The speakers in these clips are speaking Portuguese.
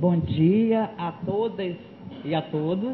Bom dia a todas e a todos.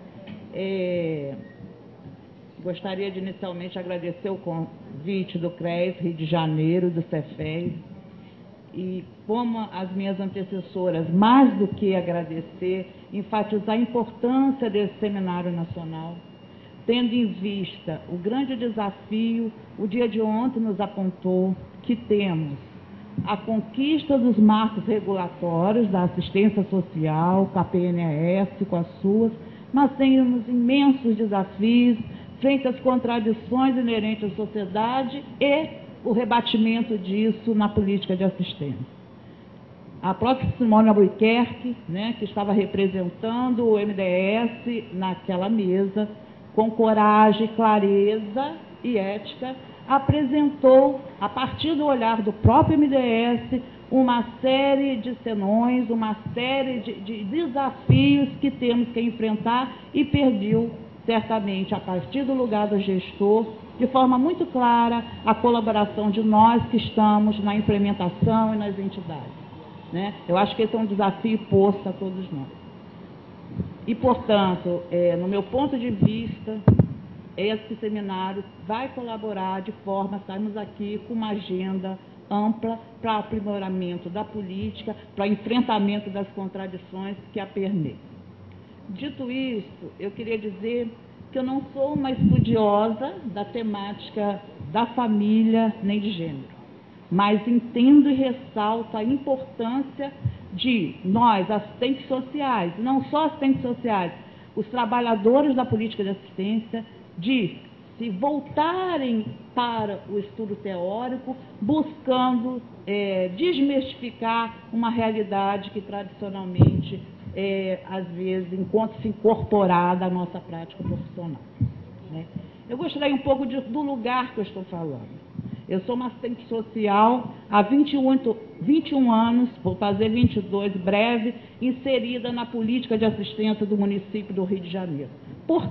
Gostaria de inicialmente agradecer o convite do CRES Rio de Janeiro, do Cefes, e como as minhas antecessoras, mais do que agradecer, enfatizar a importância desse seminário nacional, tendo em vista o grande desafio. O dia de ontem nos apontou que temos a conquista dos marcos regulatórios da assistência social, com a PNAS, com as suas, mas temos imensos desafios frente às contradições inerentes à sociedade e o rebatimento disso na política de assistência. A própria Simone Albuquerque, que estava representando o MDS naquela mesa, com coragem, clareza e ética, apresentou, a partir do olhar do próprio MDS, uma série de senões, uma série de desafios que temos que enfrentar, e pediu, certamente, a partir do lugar do gestor, de forma muito clara, a colaboração de nós que estamos na implementação e nas entidades. Eu acho que esse é um desafio posto a todos nós. E, portanto, no meu ponto de vista, esse seminário vai colaborar de forma a estarmos aqui com uma agenda ampla para aprimoramento da política, para enfrentamento das contradições que a permeiam. Dito isso, eu queria dizer que eu não sou uma estudiosa da temática da família nem de gênero, mas entendo e ressalto a importância de nós, assistentes sociais, não só assistentes sociais, os trabalhadores da política de assistência, de se voltarem para o estudo teórico, buscando desmistificar uma realidade que tradicionalmente, às vezes, encontra-se incorporada à nossa prática profissional. Eu gostaria um pouco do lugar que eu estou falando. Eu sou uma assistente social há 21 anos, vou fazer 22 breve, inserida na política de assistência do município do Rio de Janeiro. Por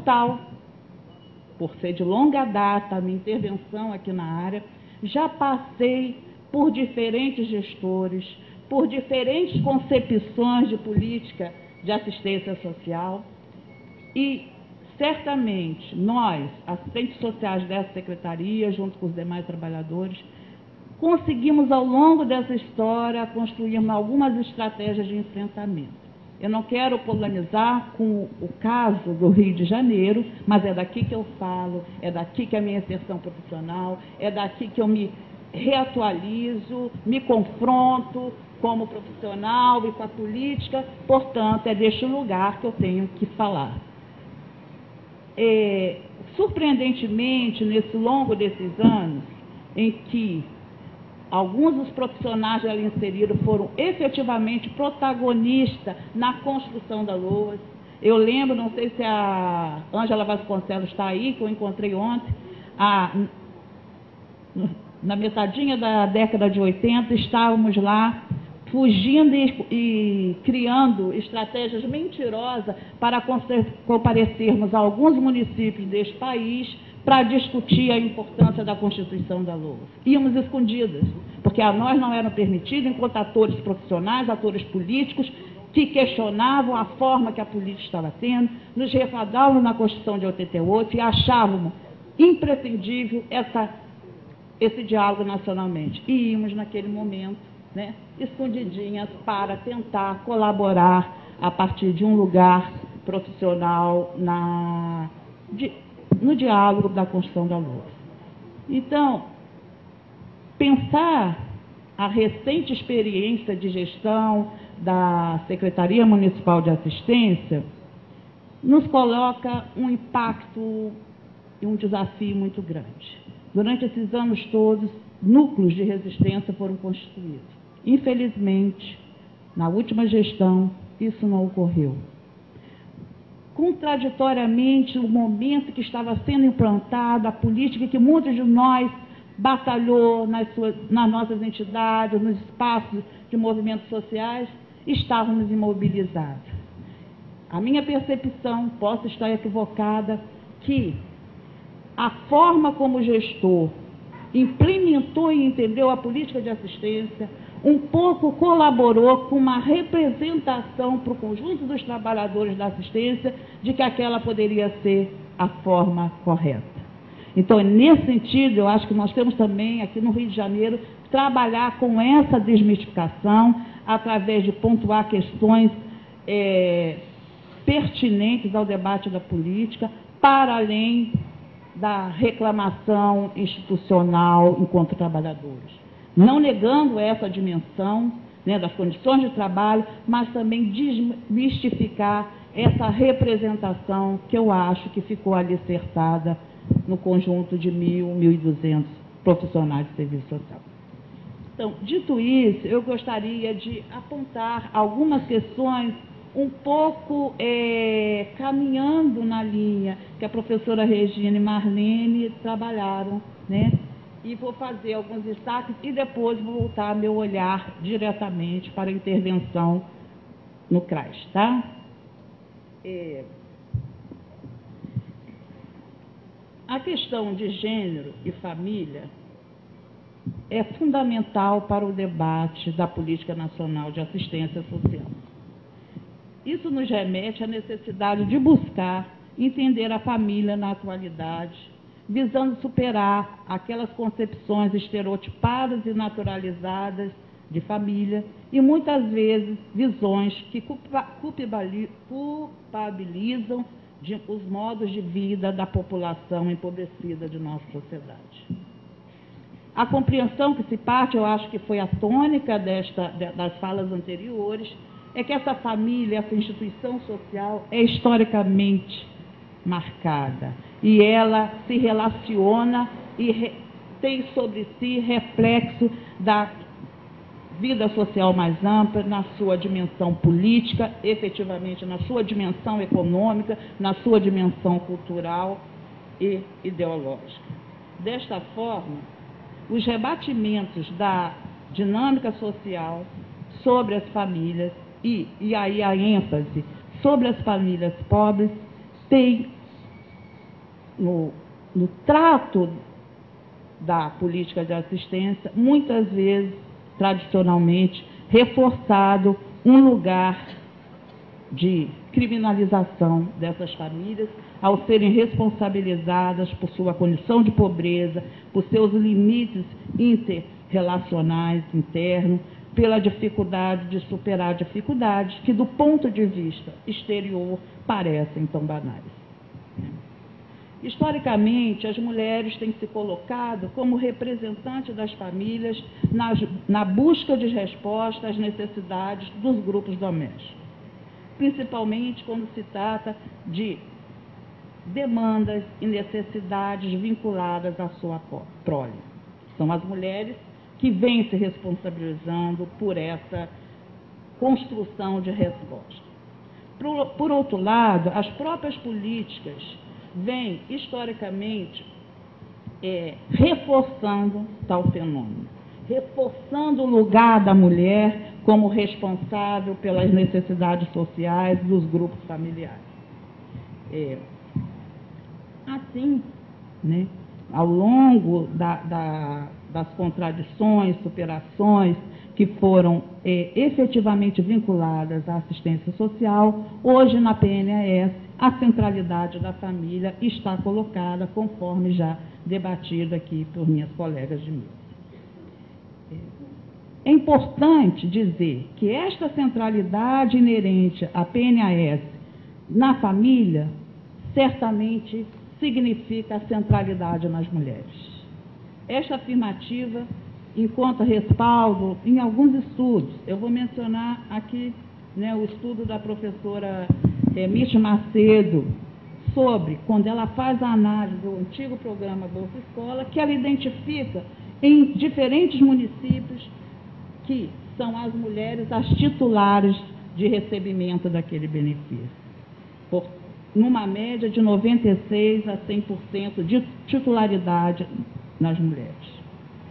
ser de longa data a minha intervenção aqui na área, já passei por diferentes gestores, por diferentes concepções de política de assistência social, e certamente nós, assistentes sociais dessa secretaria, junto com os demais trabalhadores, conseguimos ao longo dessa história construir algumas estratégias de enfrentamento. Eu não quero polemizar com o caso do Rio de Janeiro, mas é daqui que eu falo, é daqui que é a minha inserção profissional, é daqui que eu me reatualizo, me confronto como profissional e com a política, portanto, é deste lugar que eu tenho que falar. Surpreendentemente, nesse longo desses anos, em que alguns dos profissionais ali inseridos foram efetivamente protagonistas na construção da LOAS. Eu lembro, não sei se a Ângela Vasconcelos está aí, que eu encontrei ontem, na metadinha da década de 80, estávamos lá fugindo e criando estratégias mentirosas para comparecermos a alguns municípios deste país para discutir a importância da Constituição da LOAS. Íamos escondidas, porque a nós não eram permitidos, enquanto atores profissionais, atores políticos, que questionavam a forma que a política estava tendo, nos refadavam na Constituição de 88 e achávamos imprescindível esse diálogo nacionalmente. E íamos, naquele momento, escondidinhas, para tentar colaborar a partir de um lugar profissional no diálogo da construção da LOAS. Então, pensar a recente experiência de gestão da Secretaria Municipal de Assistência nos coloca um impacto e um desafio muito grande. Durante esses anos todos, núcleos de resistência foram constituídos. Infelizmente, na última gestão, isso não ocorreu. Contraditoriamente, o momento que estava sendo implantada, a política que muitos de nós batalhou nas nossas entidades, nos espaços de movimentos sociais, estávamos imobilizados. A minha percepção, posso estar equivocada, que a forma como o gestor implementou e entendeu a política de assistência, um pouco colaborou com uma representação para o conjunto dos trabalhadores da assistência de que aquela poderia ser a forma correta. Então, nesse sentido, eu acho que nós temos também, aqui no Rio de Janeiro, trabalhar com essa desmistificação, através de pontuar questões pertinentes ao debate da política, para além da reclamação institucional enquanto trabalhadores. Não negando essa dimensão, né, das condições de trabalho, mas também desmistificar essa representação que eu acho que ficou alicerçada no conjunto de 1.200 profissionais de serviço social. Então, dito isso, eu gostaria de apontar algumas questões um pouco caminhando na linha que a professora Regina e Marlene trabalharam, né? E vou fazer alguns destaques e depois vou voltar meu olhar diretamente para a intervenção no CRAS, tá? A questão de gênero e família é fundamental para o debate da Política Nacional de Assistência Social. Isso nos remete à necessidade de buscar entender a família na atualidade, visando superar aquelas concepções estereotipadas e naturalizadas de família e, muitas vezes, visões que culpabilizam os modos de vida da população empobrecida de nossa sociedade. A compreensão que se parte, eu acho que foi a tônica das falas anteriores, é que essa família, essa instituição social é historicamente marcada e ela se relaciona e tem sobre si reflexo da vida social mais ampla, na sua dimensão política, efetivamente na sua dimensão econômica, na sua dimensão cultural e ideológica. Desta forma, os rebatimentos da dinâmica social sobre as famílias e aí a ênfase sobre as famílias pobres tem no trato da política de assistência, muitas vezes, tradicionalmente, reforçado um lugar de criminalização dessas famílias, ao serem responsabilizadas por sua condição de pobreza, por seus limites interrelacionais internos, pela dificuldade de superar dificuldades que, do ponto de vista exterior, parecem tão banais. Historicamente, as mulheres têm se colocado como representantes das famílias na busca de resposta às necessidades dos grupos domésticos, principalmente quando se trata de demandas e necessidades vinculadas à sua prole. São as mulheres que vêm se responsabilizando por essa construção de resposta. Por outro lado, as próprias políticas vêm, historicamente, reforçando tal fenômeno, reforçando o lugar da mulher como responsável pelas necessidades sociais dos grupos familiares. Assim, né, ao longo das contradições, superações que foram efetivamente vinculadas à assistência social, hoje na PNAS a centralidade da família está colocada, conforme já debatido aqui por minhas colegas de mesa. É importante dizer que esta centralidade inerente à PNAS na família certamente significa a centralidade nas mulheres. Esta afirmativa encontra respaldo em alguns estudos. Eu vou mencionar aqui, né, o estudo da professora Mitch Macedo, sobre, quando ela faz a análise do antigo programa Bolsa Escola, que ela identifica em diferentes municípios que são as mulheres as titulares de recebimento daquele benefício, numa média de 96% a 100% de titularidade nas mulheres.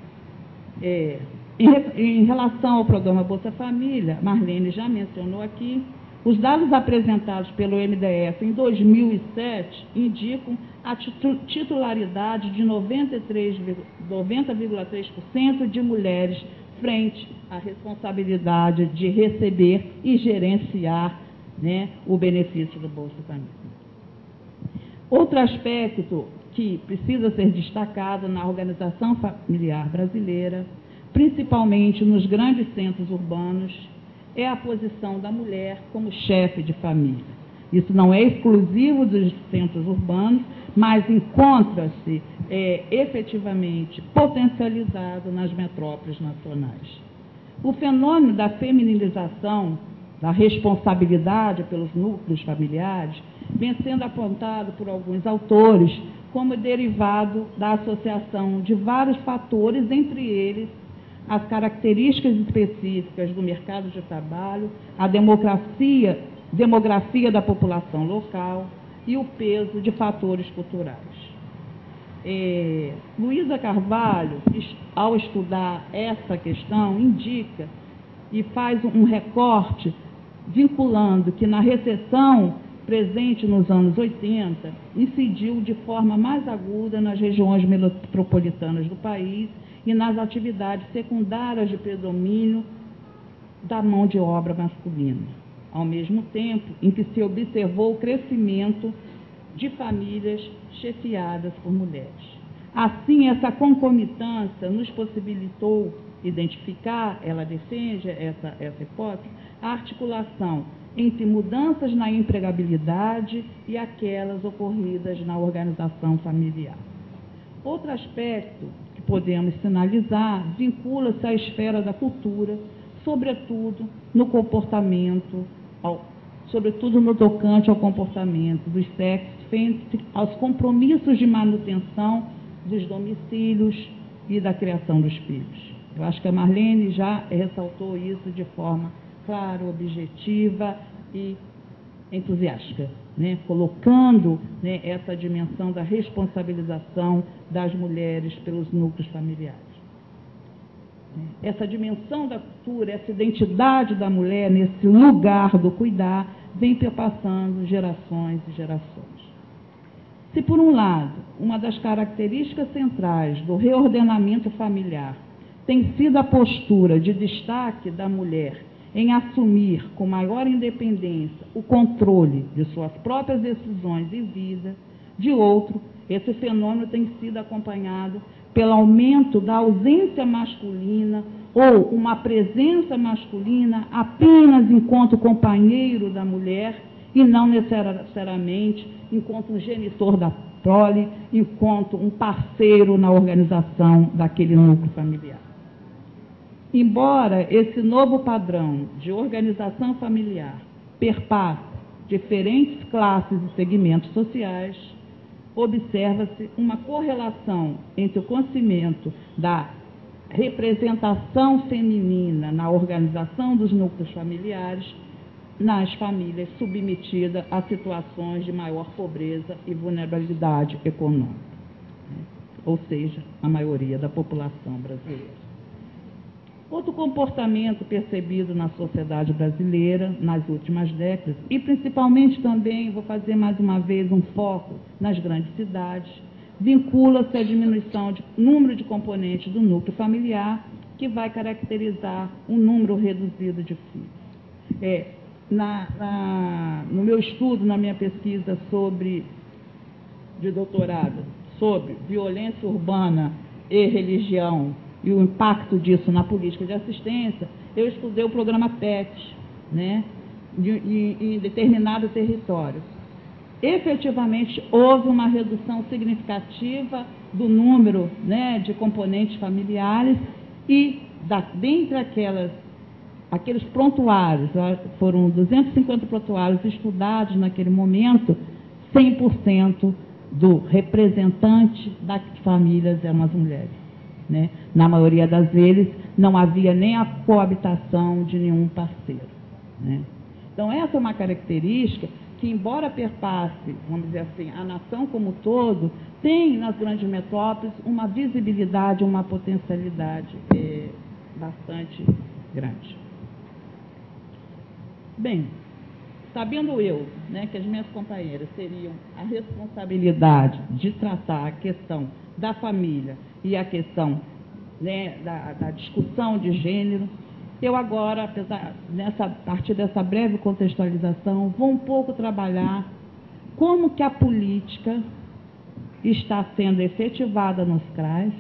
Em relação ao programa Bolsa Família, Marlene já mencionou aqui, os dados apresentados pelo MDF em 2007 indicam a titularidade de 90,3% de mulheres frente à responsabilidade de receber e gerenciar, né, o benefício do Bolsa Família. Outro aspecto que precisa ser destacado na organização familiar brasileira, principalmente nos grandes centros urbanos, é a posição da mulher como chefe de família. Isso não é exclusivo dos centros urbanos, mas encontra-se efetivamente potencializado nas metrópoles nacionais. O fenômeno da feminilização, da responsabilidade pelos núcleos familiares, vem sendo apontado por alguns autores como derivado da associação de vários fatores, entre eles as características específicas do mercado de trabalho, a demografia da população local e o peso de fatores culturais. Luísa Carvalho, ao estudar essa questão, indica e faz um recorte vinculando que na recessão presente nos anos 80 incidiu de forma mais aguda nas regiões metropolitanas do país e nas atividades secundárias de predomínio da mão de obra masculina, ao mesmo tempo em que se observou o crescimento de famílias chefiadas por mulheres. Assim, essa concomitância nos possibilitou identificar, ela defende essa hipótese, a articulação entre mudanças na empregabilidade e aquelas ocorridas na organização familiar. Outro aspecto que podemos sinalizar vincula-se à esfera da cultura, sobretudo no comportamento, sobretudo no tocante ao comportamento dos sexos, frente aos compromissos de manutenção dos domicílios e da criação dos filhos. Eu acho que a Marlene já ressaltou isso de forma clara, objetiva e entusiástica, né? Colocando, né, essa dimensão da responsabilização das mulheres pelos núcleos familiares. Essa dimensão da cultura, essa identidade da mulher nesse lugar do cuidar, vem perpassando gerações e gerações. Se, por um lado, uma das características centrais do reordenamento familiar tem sido a postura de destaque da mulher em assumir com maior independência o controle de suas próprias decisões e vida, de outro, esse fenômeno tem sido acompanhado pelo aumento da ausência masculina ou uma presença masculina apenas enquanto companheiro da mulher e não necessariamente enquanto um genitor da prole, enquanto um parceiro na organização daquele núcleo familiar. Embora esse novo padrão de organização familiar perpasse diferentes classes e segmentos sociais, observa-se uma correlação entre o conhecimento da representação feminina na organização dos núcleos familiares nas famílias submetidas a situações de maior pobreza e vulnerabilidade econômica, ou seja, a maioria da população brasileira. Outro comportamento percebido na sociedade brasileira nas últimas décadas, e principalmente também, vou fazer mais uma vez um foco nas grandes cidades, vincula-se à diminuição do número de componentes do núcleo familiar, que vai caracterizar um número reduzido de filhos. No meu estudo, na minha pesquisa de doutorado, sobre violência urbana e religião, e o impacto disso na política de assistência, eu estudei o programa PET, né, em determinado território. Efetivamente, houve uma redução significativa do número, né, de componentes familiares e, dentre aqueles prontuários, foram 250 prontuários estudados naquele momento, 100% do representante das famílias eram as mulheres. Né? Na maioria das vezes, não havia nem a coabitação de nenhum parceiro. Né? Então, essa é uma característica que, embora perpasse, vamos dizer assim, a nação como um todo, tem nas grandes metrópoles uma visibilidade, uma potencialidade bastante grande. Bem, sabendo eu, né, que as minhas companheiras teriam a responsabilidade de tratar a questão da família e a questão né, da discussão de gênero. Eu agora, a partir dessa breve contextualização, vou um pouco trabalhar como que a política está sendo efetivada nos CRAs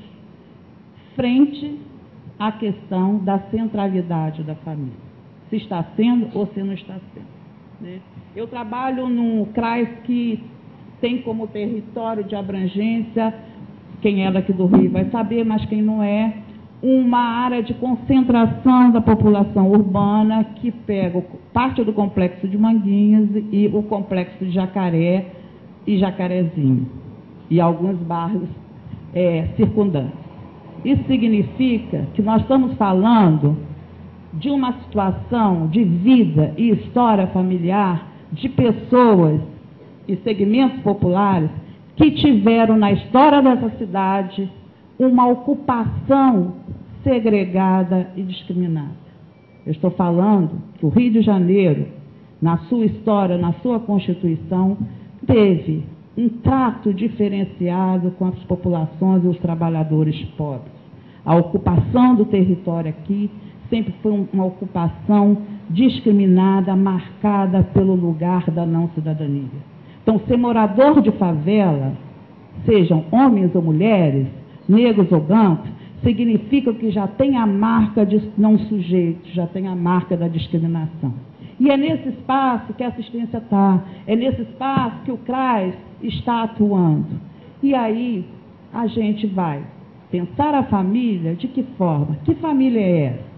frente à questão da centralidade da família. Se está sendo ou se não está sendo, né? Eu trabalho num CRAS que tem como território de abrangência, quem é daqui do Rio vai saber, mas quem não é, uma área de concentração da população urbana que pega parte do complexo de Manguinhos e o complexo de Jacaré e Jacarezinho, e alguns bairros circundantes. Isso significa que nós estamos falando de uma situação de vida e história familiar de pessoas e segmentos populares que tiveram na história dessa cidade uma ocupação segregada e discriminada. Eu estou falando que o Rio de Janeiro, na sua história, na sua Constituição, teve um trato diferenciado com as populações e os trabalhadores pobres. A ocupação do território aqui sempre foi uma ocupação discriminada, marcada pelo lugar da não cidadania. Então, ser morador de favela, sejam homens ou mulheres, negros ou brancos, significa que já tem a marca de não sujeito, já tem a marca da discriminação. E é nesse espaço que a assistência está, é nesse espaço que o CRAS está atuando. E aí a gente vai pensar a família de que forma? Que família é essa?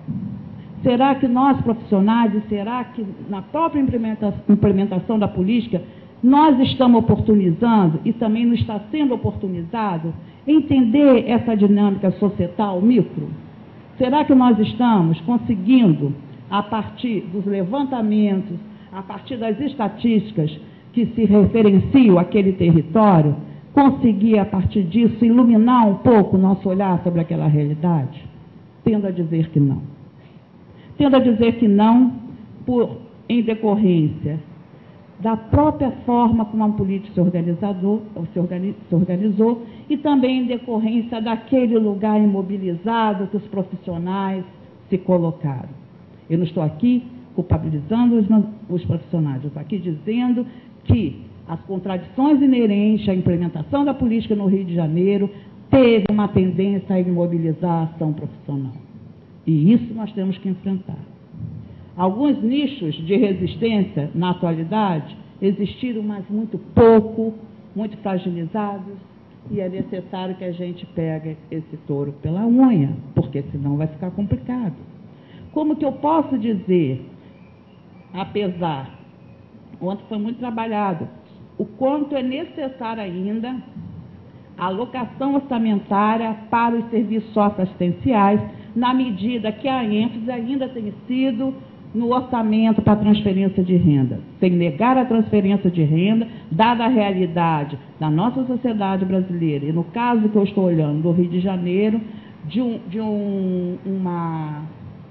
Será que nós profissionais, e será que na própria implementação da política, nós estamos oportunizando, e também não está sendo oportunizado, entender essa dinâmica societal micro? Será que nós estamos conseguindo, a partir dos levantamentos, a partir das estatísticas que se referenciam àquele território, conseguir, a partir disso, iluminar um pouco o nosso olhar sobre aquela realidade? Tendo a dizer que não. Tendo a dizer que não, em decorrência da própria forma como a política se organizou e também em decorrência daquele lugar imobilizado que os profissionais se colocaram. Eu não estou aqui culpabilizando os profissionais, eu estou aqui dizendo que as contradições inerentes à implementação da política no Rio de Janeiro teve uma tendência a imobilizar a ação profissional. E isso nós temos que enfrentar. Alguns nichos de resistência, na atualidade, existiram, mas muito pouco, muito fragilizados, e é necessário que a gente pegue esse touro pela unha, porque senão vai ficar complicado. Como que eu posso dizer, apesar, ontem foi muito trabalhado, o quanto é necessário ainda a alocação orçamentária para os serviços socioassistenciais, na medida que a ênfase ainda tem sido no orçamento para transferência de renda, sem negar a transferência de renda, dada a realidade da nossa sociedade brasileira, e no caso que eu estou olhando do Rio de Janeiro, de uma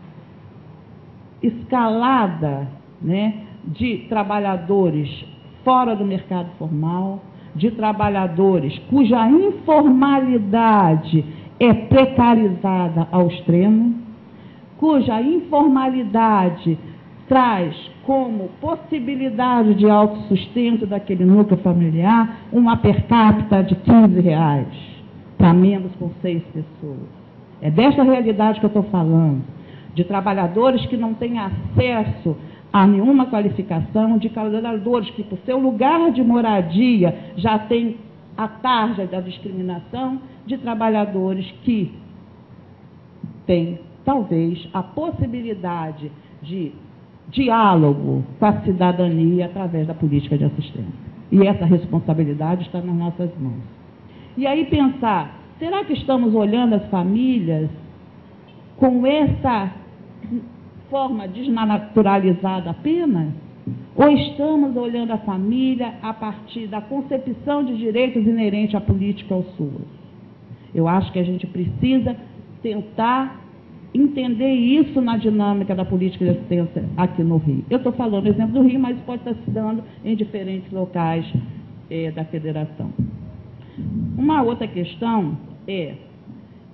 escalada, né, de trabalhadores fora do mercado formal, de trabalhadores cuja informalidade é precarizada ao extremo, cuja informalidade traz como possibilidade de autossustento daquele núcleo familiar uma per capita de R$15 para membros com 6 pessoas. É desta realidade que eu estou falando, de trabalhadores que não têm acesso a nenhuma qualificação, de trabalhadores que, por seu lugar de moradia, já têm a tarja da discriminação, de trabalhadores que têm, talvez, a possibilidade de diálogo com a cidadania através da política de assistência. E essa responsabilidade está nas nossas mãos. E aí pensar, será que estamos olhando as famílias com essa forma desnaturalizada apenas? Ou estamos olhando a família a partir da concepção de direitos inerentes à política ao SUAS? Eu acho que a gente precisa tentar entender isso na dinâmica da política de assistência aqui no Rio. Eu estou falando exemplo do Rio, mas pode estar se dando em diferentes locais da federação. Uma outra questão é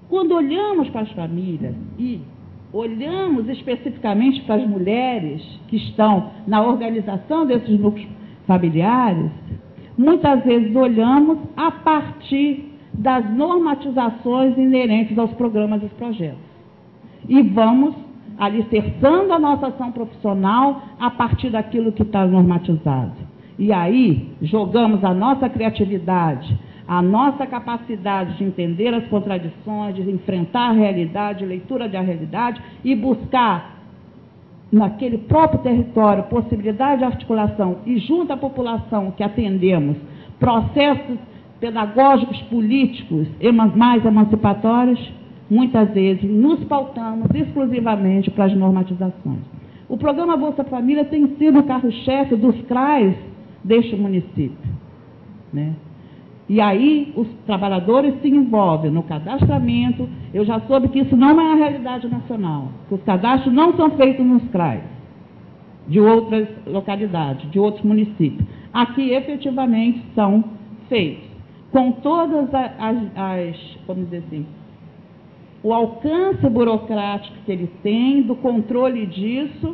Quando olhamos para as famílias e olhamos especificamente para as mulheres que estão na organização desses núcleos familiares, muitas vezes olhamos a partir das normatizações inerentes aos programas e projetos. E vamos alicerçando a nossa ação profissional a partir daquilo que está normatizado. E aí jogamos a nossa criatividade, a nossa capacidade de entender as contradições, de enfrentar a realidade, leitura da realidade e buscar naquele próprio território possibilidade de articulação e junto à população que atendemos processos pedagógicos, políticos e mais emancipatórios, muitas vezes nos pautamos exclusivamente para as normatizações. O programa Bolsa Família tem sido o carro-chefe dos CRAs deste município, né? E aí os trabalhadores se envolvem no cadastramento. Eu já soube que isso não é a realidade nacional, que os cadastros não são feitos nos CRAs de outras localidades, de outros municípios. Aqui, efetivamente, são feitos, com todas vamos dizer assim, o alcance burocrático que ele tem, do controle disso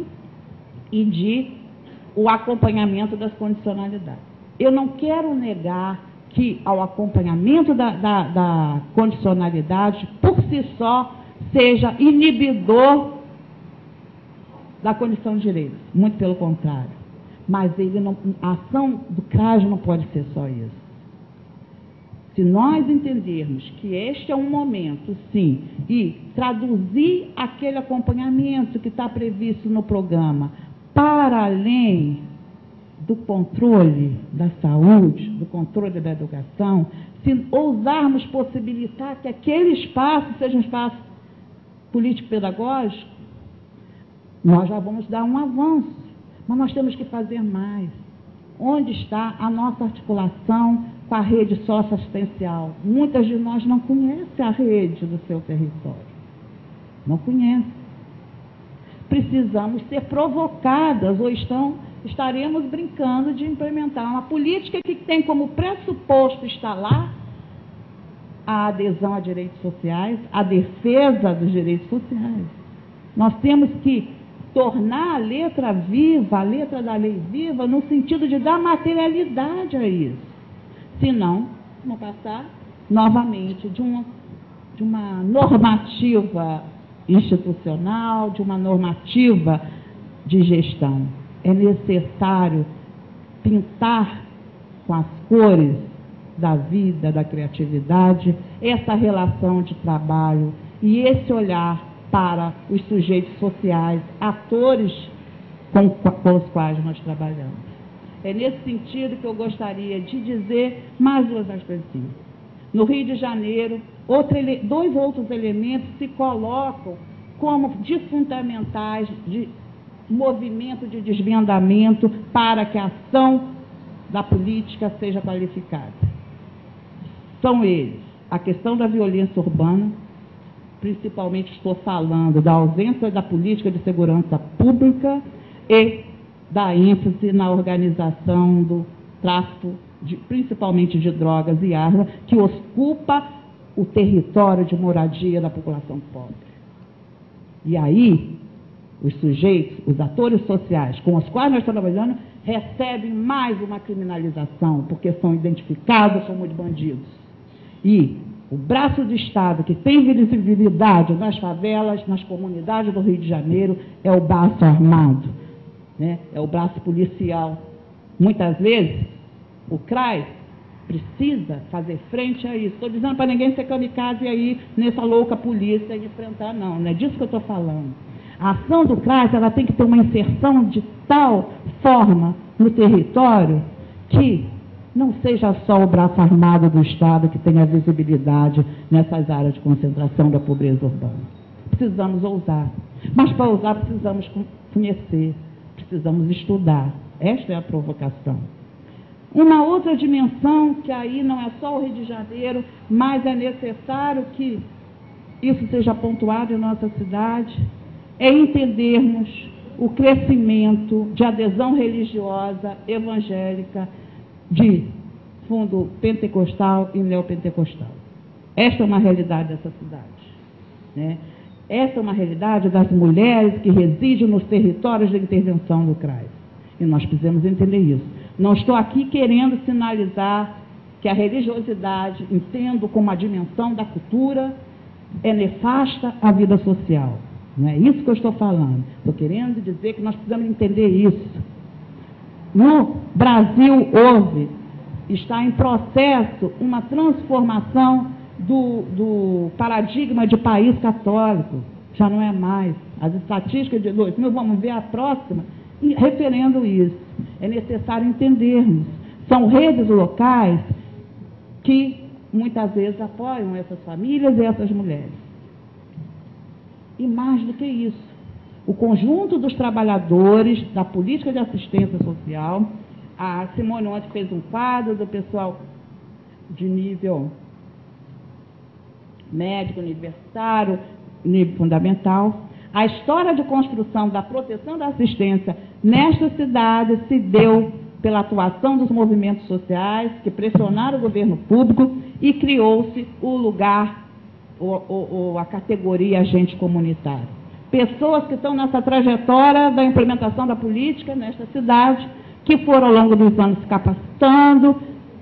e o acompanhamento das condicionalidades. Eu não quero negar que ao acompanhamento da condicionalidade, por si só, seja inibidor da condição de direitos. Muito pelo contrário. Mas a ação do CRAS não pode ser só isso. Se nós entendermos que este é um momento, sim, e traduzir aquele acompanhamento que está previsto no programa para além do controle da saúde, do controle da educação, se ousarmos possibilitar que aquele espaço seja um espaço político-pedagógico, nós já vamos dar um avanço, mas nós temos que fazer mais. Onde está a nossa articulação com a rede socioassistencial? Muitas de nós não conhecem a rede do seu território, não conhecem. Precisamos ser provocadas ou estaremos brincando de implementar uma política que tem como pressuposto instalar a adesão a direitos sociais, a defesa dos direitos sociais. Nós temos que tornar a letra viva, a letra da lei viva, no sentido de dar materialidade a isso. Senão, vamos passar novamente de uma normativa institucional, de uma normativa de gestão. É necessário pintar com as cores da vida, da criatividade, essa relação de trabalho e esse olhar para os sujeitos sociais, atores com os quais nós trabalhamos. É nesse sentido que eu gostaria de dizer mais duas coisas. No Rio de Janeiro, dois outros elementos se colocam como fundamentais de movimento de desvendamento para que a ação da política seja qualificada. São eles: a questão da violência urbana, principalmente estou falando da ausência da política de segurança pública e da ênfase na organização do tráfico, principalmente de drogas e armas, que ocupa o território de moradia da população pobre. E aí, os sujeitos, os atores sociais com os quais nós estamos trabalhando, recebem mais uma criminalização, porque são identificados como bandidos. E o braço do Estado, que tem visibilidade nas favelas, nas comunidades do Rio de Janeiro, é o braço armado, né? É o braço policial. Muitas vezes, o CRAS precisa fazer frente a isso. Estou dizendo para ninguém ser kamikaze aí nessa louca polícia e enfrentar, não é disso que eu estou falando. A ação do CRAS, ela tem que ter uma inserção de tal forma no território que não seja só o braço armado do Estado que tenha visibilidade nessas áreas de concentração da pobreza urbana. Precisamos ousar. Mas para ousar precisamos conhecer, precisamos estudar. Esta é a provocação. Uma outra dimensão, que aí não é só o Rio de Janeiro, mas é necessário que isso seja pontuado em nossa cidade, é entendermos o crescimento de adesão religiosa evangélica de fundo pentecostal e neopentecostal. Esta é uma realidade dessa cidade, né? Essa é uma realidade das mulheres que residem nos territórios de intervenção do CRAS. E nós precisamos entender isso. Não estou aqui querendo sinalizar que a religiosidade, entendo como a dimensão da cultura, é nefasta à vida social. Não é isso que eu estou falando. Estou querendo dizer que nós precisamos entender isso. No Brasil está em processo uma transformação do paradigma de país católico. Já não é mais. As estatísticas de 2000, vamos ver a próxima, referendo isso. É necessário entendermos. São redes locais que muitas vezes apoiam essas famílias e essas mulheres. E mais do que isso, o conjunto dos trabalhadores da política de assistência social, a Simone ontem fez um quadro do pessoal de nível médico, universitário, nível fundamental. A história de construção da proteção da assistência nesta cidade se deu pela atuação dos movimentos sociais que pressionaram o governo público e criou-se o lugar, a categoria agente comunitário. Pessoas que estão nessa trajetória da implementação da política nesta cidade, que foram ao longo dos anos se capacitando,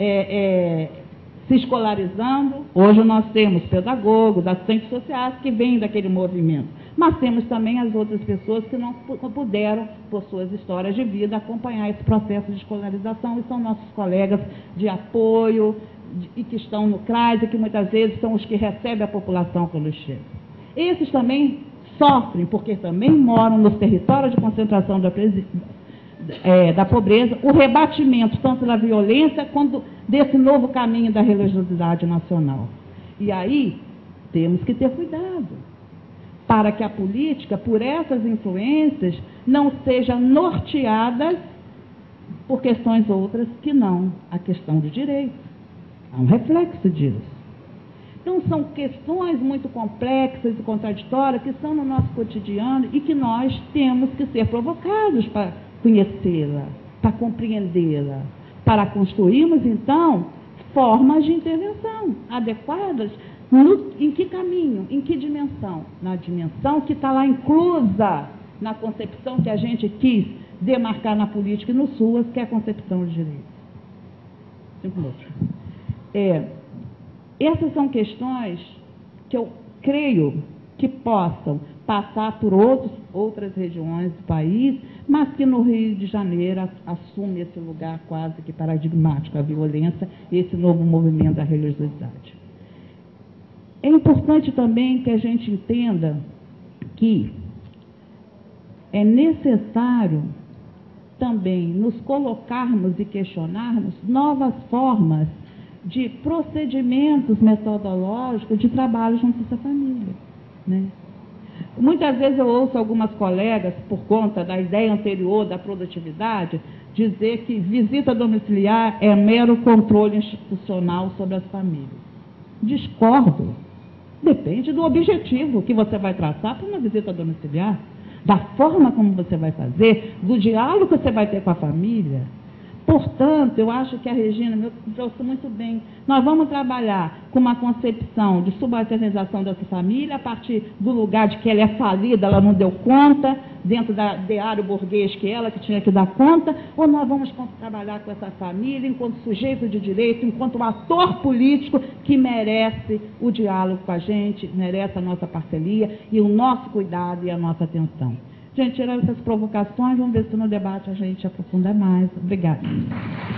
se escolarizando. Hoje nós temos pedagogos, assistentes sociais que vêm daquele movimento. Mas temos também as outras pessoas que não puderam, por suas histórias de vida, acompanhar esse processo de escolarização e são nossos colegas de apoio e que estão no CRAS e que muitas vezes são os que recebem a população quando chega. Esses também sofrem, porque também moram nos territórios de concentração da pobreza, o rebatimento tanto da violência quanto desse novo caminho da religiosidade nacional. E aí temos que ter cuidado para que a política, por essas influências, não seja norteada por questões outras que não a questão de direito. Há um reflexo disso. Então, são questões muito complexas e contraditórias que são no nosso cotidiano e que nós temos que ser provocados para conhecê-la, para compreendê-la, para construirmos, então, formas de intervenção adequadas. Em que caminho? Em que dimensão? Na dimensão que está lá inclusa na concepção que a gente quis demarcar na política e no SUAS, que é a concepção de direito. 5 minutos. Essas são questões que eu creio que possam passar por outras regiões do país, mas que no Rio de Janeiro assume esse lugar quase que paradigmático, a violência e esse novo movimento da religiosidade. É importante também que a gente entenda que é necessário também nos colocarmos e questionarmos novas formas de procedimentos metodológicos de trabalho junto com essa família, né? Muitas vezes eu ouço algumas colegas, por conta da ideia anterior da produtividade, dizer que visita domiciliar é mero controle institucional sobre as famílias. Discordo. Depende do objetivo que você vai traçar para uma visita domiciliar, da forma como você vai fazer, do diálogo que você vai ter com a família. Portanto, eu acho que a Regina me trouxe muito bem. Nós vamos trabalhar com uma concepção de subalternização dessa família a partir do lugar de que ela é falida, ela não deu conta, dentro da ideário burguês que ela que tinha que dar conta, ou nós vamos trabalhar com essa família enquanto sujeito de direito, enquanto um ator político que merece o diálogo com a gente, merece a nossa parceria e o nosso cuidado e a nossa atenção. Gente, tirando essas provocações, vamos ver se no debate a gente aprofunda mais. Obrigada.